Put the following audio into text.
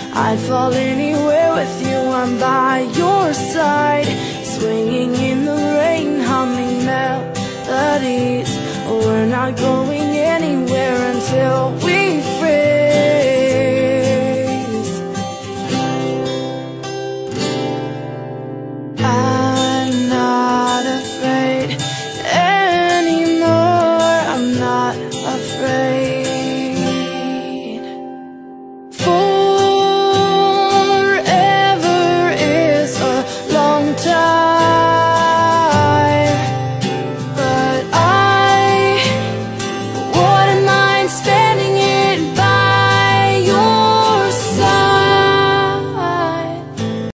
I'd fall anywhere with you, I'm by your side, swinging in the rain, humming melodies. We're not going anywhere until